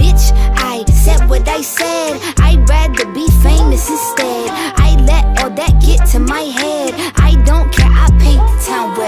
bitch, I said what I said. I'd rather be famous instead. I let all that get to my head. I don't care, I paint the town